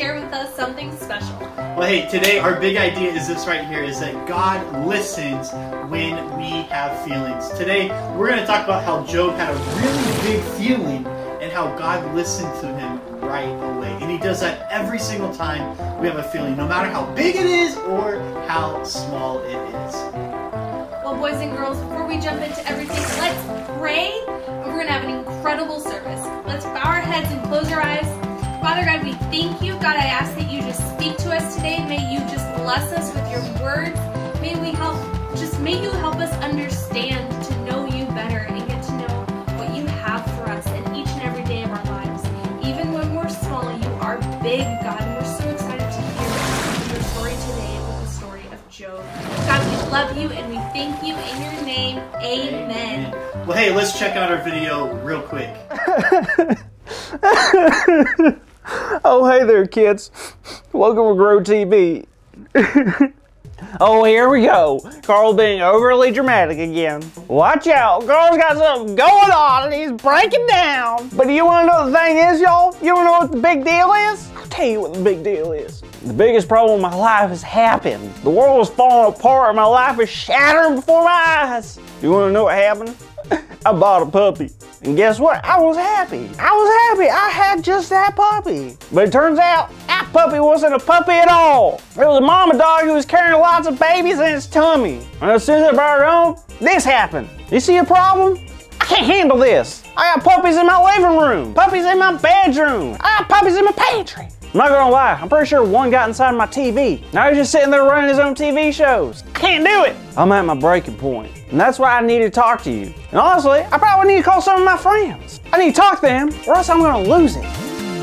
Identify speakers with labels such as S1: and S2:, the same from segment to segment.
S1: share with us something special.
S2: Well, hey, today our big idea is this right here, is that God listens when we have feelings. Today, we're going to talk about how Job had a really big feeling and how God listened to him right away. And he does that every single time we have a feeling, no matter how big it is or how small it is.
S1: Well, boys and girls, before we jump into everything, let's pray. We're going to have an incredible service. Let's bow our heads and close our eyes. Father God, we thank you. God, I ask that you just speak to us today. May you just bless us with your words. May you help us understand to know you better and get to know what you have for us in each and every day of our lives. Even when we're small, you are big, God, and we're so excited to hear your story today with the story of Job. God, we love you and we thank you in your name. Amen.
S2: Well, hey, let's check out our video real quick.
S3: Oh, hey there, kids. Welcome to Grow TV. Oh, here we go. Carl being overly dramatic again. Watch out. Carl's got something going on and he's breaking down. But do you want to know the thing is, y'all? You want to know what the big deal is? I'll tell you what the big deal is. The biggest problem in my life has happened. The world is falling apart and my life is shattering before my eyes. You want to know what happened? I bought a puppy. And guess what? I was happy. I had just that puppy. But it turns out, that puppy wasn't a puppy at all. It was a mama dog who was carrying lots of babies in its tummy. And as soon as I brought it home, this happened. You see a problem? I can't handle this. I got puppies in my living room, puppies in my bedroom, I got puppies in my pantry. I'm not gonna lie, I'm pretty sure one got inside my TV. Now he's just sitting there running his own TV shows. I can't do it. I'm at my breaking point. And that's why I need to talk to you. And honestly, I probably need to call some of my friends. I need to talk to them or else I'm gonna lose it.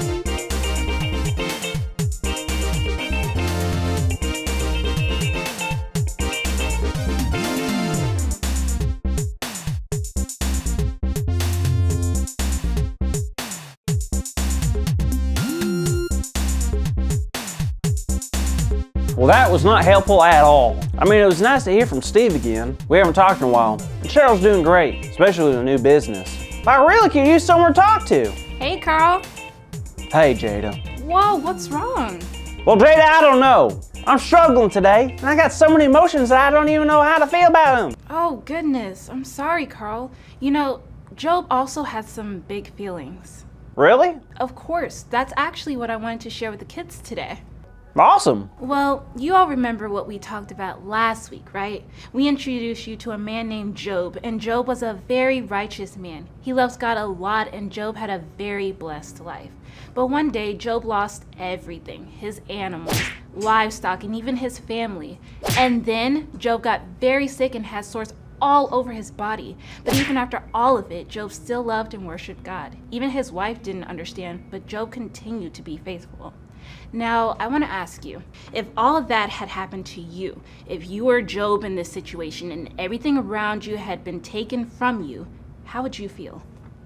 S3: Well, that was not helpful at all. I mean, it was nice to hear from Steve again. We haven't talked in a while. And Cheryl's doing great, especially with a new business. But I really could use someone to talk to.
S4: Hey, Carl.
S3: Hey, Jada.
S4: Whoa, what's wrong?
S3: Well, Jada, I don't know. I'm struggling today, and I got so many emotions that I don't even know how to feel about them.
S4: Oh, goodness. I'm sorry, Carl. You know, Job also had some big feelings.
S3: Really?
S4: Of course. That's actually what I wanted to share with the kids today.
S3: Awesome.
S4: Well, you all remember what we talked about last week, right? We introduced you to a man named Job, and Job was a very righteous man. He loves God a lot, and Job had a very blessed life. But one day, Job lost everything, his animals, livestock, and even his family. And then Job got very sick and had sores all over his body. But even after all of it, Job still loved and worshiped God. Even his wife didn't understand, but Job continued to be faithful. Now, I want to ask you, if all of that had happened to you, if you were Job in this situation and everything around you had been taken from you, how would you feel?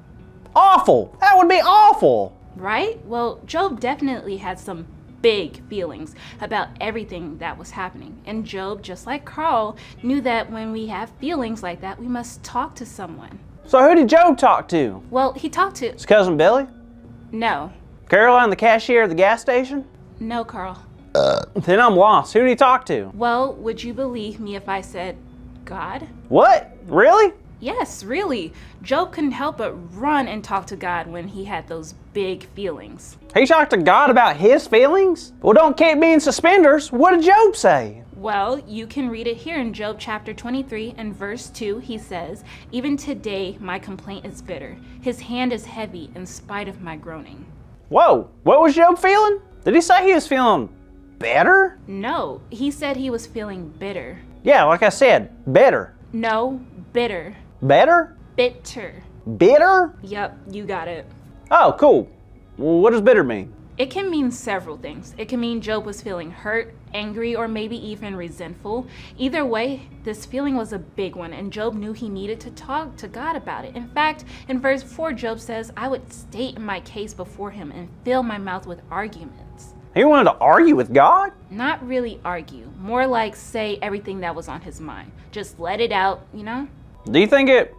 S3: Awful. That would be awful.
S4: Right? Well, Job definitely had some big feelings about everything that was happening. And Job, just like Carl, knew that when we have feelings like that, we must talk to someone.
S3: So who did Job talk to?
S4: Well, he talked to...
S3: His cousin Billy?
S4: No.
S3: Caroline, the cashier at the gas station?
S4: No, Carl.
S3: Then I'm lost. Who did he talk to?
S4: Well, would you believe me if I said God?
S3: What? Really?
S4: Yes, really. Job couldn't help but run and talk to God when he had those big feelings.
S3: He talked to God about his feelings? Well, don't keep me in suspenders. What did Job say?
S4: Well, you can read it here in Job chapter 23 and verse 2. He says, "Even today my complaint is bitter. His hand is heavy in spite of my groaning."
S3: Whoa, what was Job feeling? Did he say he was feeling better?
S4: No, he said he was feeling bitter.
S3: Yeah, like I said, better.
S4: No, bitter.
S3: Better?
S4: Bitter.
S3: Bitter?
S4: Yep, you got it.
S3: Oh, cool. Well, what does bitter mean?
S4: It can mean several things. It can mean Job was feeling hurt, angry, or maybe even resentful. Either way, this feeling was a big one, and Job knew he needed to talk to God about it. In fact, in verse 4, Job says, "I would state my case before him and fill my mouth with arguments."
S3: He wanted to argue with God?
S4: Not really argue, more like say everything that was on his mind. Just let it out, you know?
S3: Do you think it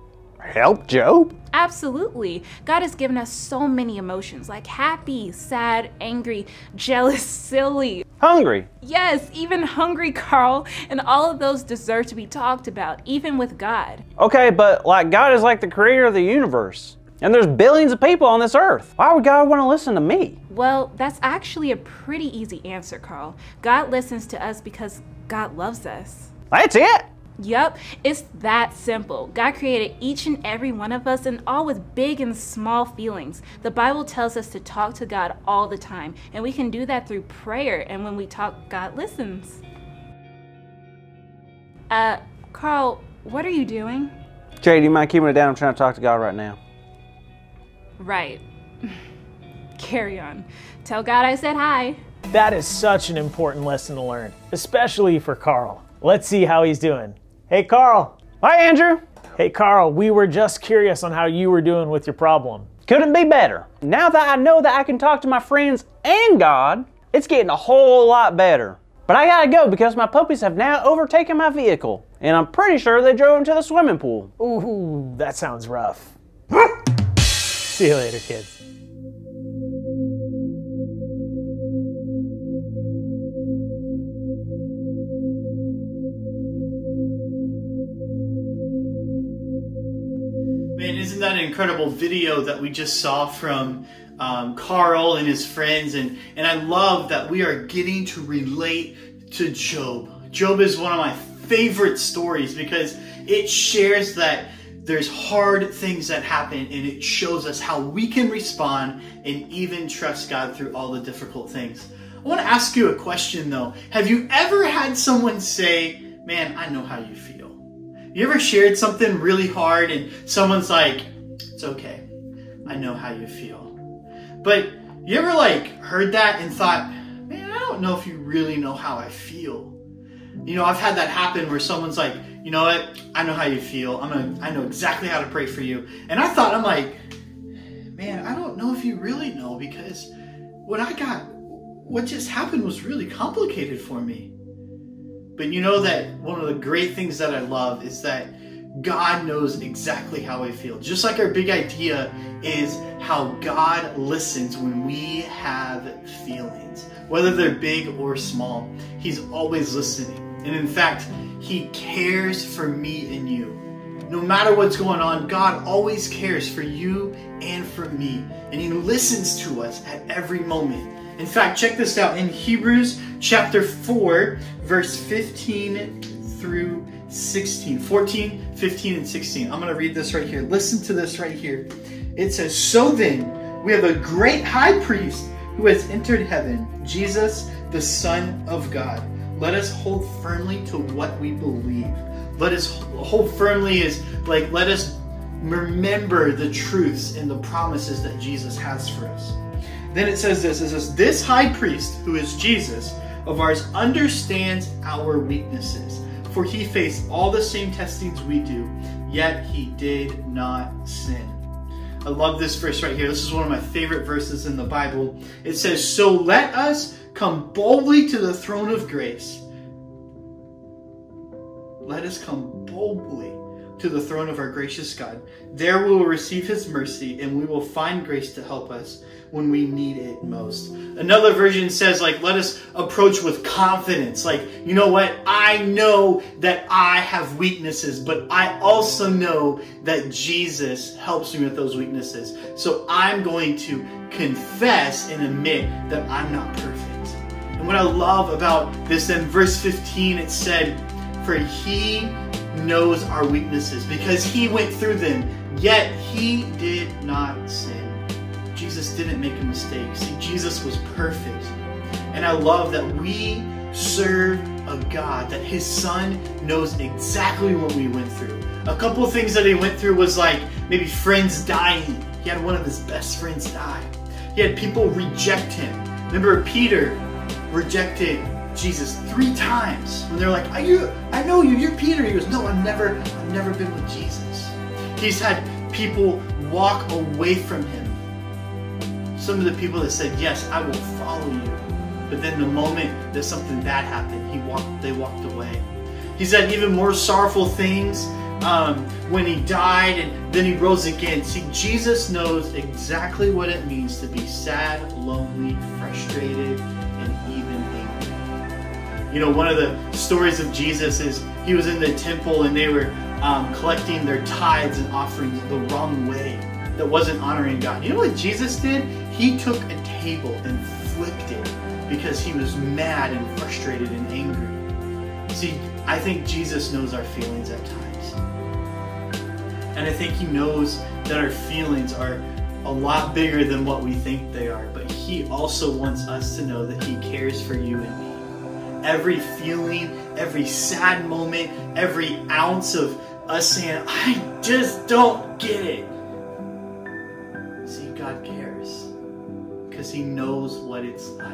S3: help Job?
S4: Absolutely. God has given us so many emotions like happy, sad, angry, jealous, silly.
S3: Hungry.
S4: Yes, even hungry, Carl. And all of those deserve to be talked about, even with God.
S3: Okay, but like God is like the creator of the universe. And there's billions of people on this earth. Why would God want to listen to me?
S4: Well, that's actually a pretty easy answer, Carl. God listens to us because God loves us.
S3: That's it?
S4: Yup, it's that simple. God created each and every one of us, and all with big and small feelings. The Bible tells us to talk to God all the time, and we can do that through prayer, and when we talk, God listens. Carl, what are you doing?
S3: Jay, do you mind keeping it down? I'm trying to talk to God right now.
S4: Right. Carry on. Tell God I said hi.
S5: That is such an important lesson to learn, especially for Carl. Let's see how he's doing. Hey, Carl.
S3: Hi, Andrew.
S5: Hey, Carl, we were just curious on how you were doing with your problem.
S3: Couldn't be better. Now that I know that I can talk to my friends and God, it's getting a whole lot better. But I gotta go because my puppies have now overtaken my vehicle, and I'm pretty sure they drove into the swimming pool.
S5: Ooh, that sounds rough. See you later, kids.
S2: Man, isn't that an incredible video that we just saw from Carl and his friends? And I love that we are getting to relate to Job. Job is one of my favorite stories because it shares that there's hard things that happen, and it shows us how we can respond and even trust God through all the difficult things. I want to ask you a question though. Have you ever had someone say, man, I know how you feel? You ever shared something really hard and someone's like, it's okay, I know how you feel. But you ever like heard that and thought, man, I don't know if you really know how I feel. You know, I've had that happen where someone's like, you know what, I know how you feel. I know exactly how to pray for you. And I thought, I'm like, man, I don't know if you really know, because what just happened was really complicated for me. But you know that one of the great things that I love is that God knows exactly how I feel. Just like our big idea is how God listens when we have feelings, whether they're big or small. He's always listening. And in fact, He cares for me and you. No matter what's going on, God always cares for you and for me. And He listens to us at every moment. In fact, check this out. In Hebrews chapter 4, verse 15 through 16. 14, 15, and 16. I'm going to read this right here. Listen to this right here. It says, so then, we have a great high priest who has entered heaven, Jesus, the Son of God. Let us hold firmly to what we believe. Let us hold firmly is like, let us remember the truths and the promises that Jesus has for us. Then it says this, this high priest, who is Jesus, of ours, understands our weaknesses. For He faced all the same testings we do, yet He did not sin. I love this verse right here. This is one of my favorite verses in the Bible. It says, so let us come boldly to the throne of grace. Let us come boldly to the throne of our gracious God. There we will receive His mercy, and we will find grace to help us when we need it most. Another version says, like, let us approach with confidence. Like, you know what? I know that I have weaknesses, but I also know that Jesus helps me with those weaknesses. So I'm going to confess and admit that I'm not perfect. And what I love about this, in verse 15, it said, for He knows our weaknesses because He went through them, yet He did not sin. Jesus didn't make a mistake. See, Jesus was perfect. And I love that we serve a God, that His Son knows exactly what we went through. A couple of things that He went through was like maybe friends dying. He had one of His best friends die. He had people reject Him. Remember, Peter rejected Jesus 3 times. When they're like, I know you, you're Peter. He goes, no, I've never been with Jesus. He's had people walk away from Him. Some of the people that said, yes, I will follow you. But then the moment that something bad happened, they walked away. He's had even more sorrowful things when he died and then he rose again. See, Jesus knows exactly what it means to be sad, lonely, frustrated, and even angry. You know, one of the stories of Jesus is he was in the temple and they were collecting their tithes and offerings the wrong way, that wasn't honoring God. You know what Jesus did? He took a table and flipped it because he was mad and frustrated and angry. See, I think Jesus knows our feelings at times. And I think he knows that our feelings are a lot bigger than what we think they are. But he also wants us to know that he cares for you and me. Every feeling, every sad moment, every ounce of us saying, I just don't get it. See, God cares because he knows what it's like.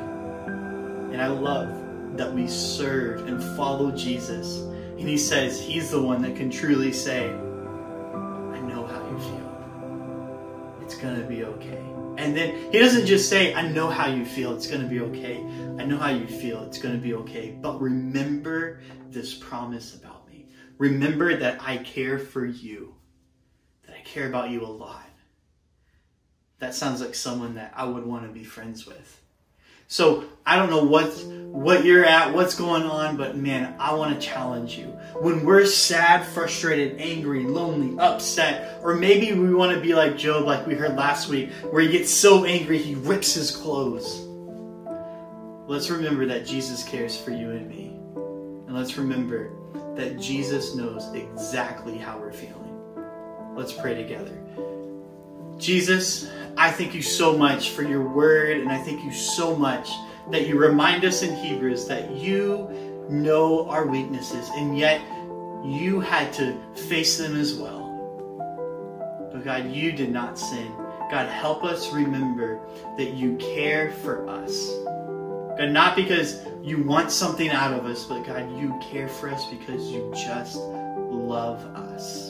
S2: And I love that we serve and follow Jesus. And he says he's the one that can truly say, I know how you feel. It's going to be okay. And then he doesn't just say, I know how you feel. It's going to be okay. I know how you feel. It's going to be okay. But remember this promise about me. Remember that I care for you. That I care about you a lot. That sounds like someone that I would want to be friends with. So I don't know what you're at, what's going on, but man, I want to challenge you. When we're sad, frustrated, angry, lonely, upset, or maybe we want to be like Job, like we heard last week, where he gets so angry he rips his clothes. Let's remember that Jesus cares for you and me. And let's remember that Jesus knows exactly how we're feeling. Let's pray together. Jesus, I thank you so much for your word, and I thank you so much that you remind us in Hebrews that you know our weaknesses, and yet you had to face them as well. But God, you did not sin. God, help us remember that you care for us. God, not because you want something out of us, but God, you care for us because you just love us.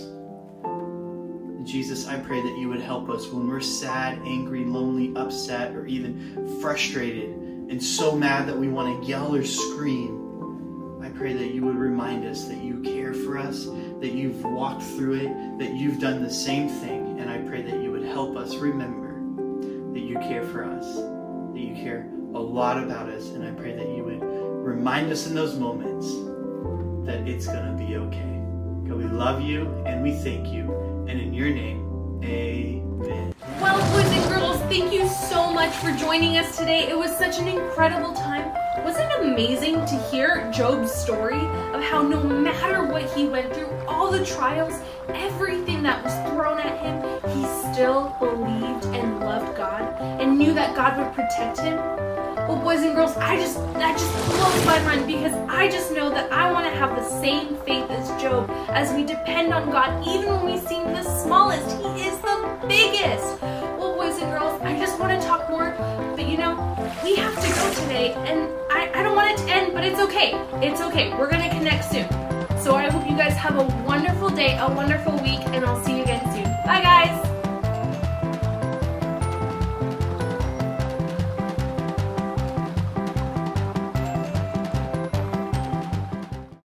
S2: Jesus, I pray that you would help us when we're sad, angry, lonely, upset, or even frustrated and so mad that we want to yell or scream. I pray that you would remind us that you care for us, that you've walked through it, that you've done the same thing. And I pray that you would help us remember that you care for us, that you care a lot about us. And I pray that you would remind us in those moments that it's going to be okay. God, we love you and we thank you. And in your name, amen.
S1: Well, boys and girls, thank you so much for joining us today. It was such an incredible time. Wasn't it amazing to hear Job's story of how no matter what he went through, all the trials, everything that was thrown at him, he still believed and loved God and knew that God would protect him? Well, boys and girls, that just blows my mind, because I just know that I want to have the same faith as Job as we depend on God, even when we seem the smallest. He is the biggest. Well, boys and girls, I just want to talk more, but you know, we have to go today, and I don't want it to end, but it's okay. It's okay. We're going to connect soon. So I hope you guys have a wonderful day, a wonderful week, and I'll see you again soon. Bye, guys.